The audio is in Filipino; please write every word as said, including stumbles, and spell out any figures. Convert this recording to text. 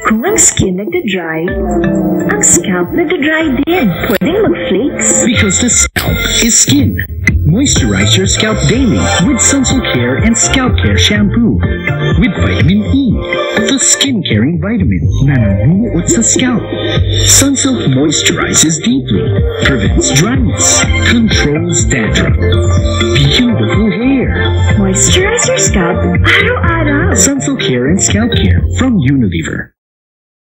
Kung ang skin nagda-dry, ang scalp nagda-dry din. Pwedeng mag-flakes. Because the scalp is skin. Moisturize your scalp daily with Sunsilk Care and Scalp Care Shampoo. With vitamin E, the skin-caring vitamin na nabubuot sa scalp. Sunsilk moisturizes deeply, prevents dryness, controls dandruff. Beautiful hair. Moisturize your scalp araw-araw. Sunsilk Care and Scalp Care from Unilever.